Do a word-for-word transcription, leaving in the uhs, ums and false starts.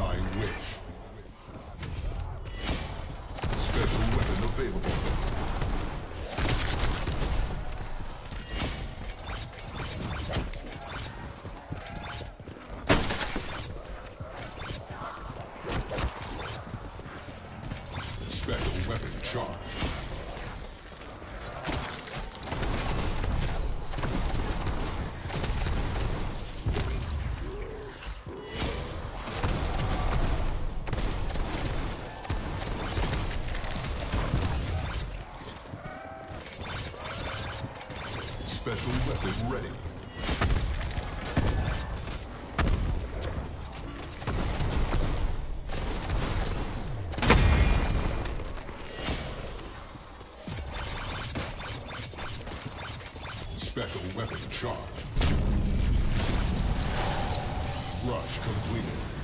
Dying wish. Special weapon available. Special weapon charged. Special weapon ready. Special weapon charged. Rush completed.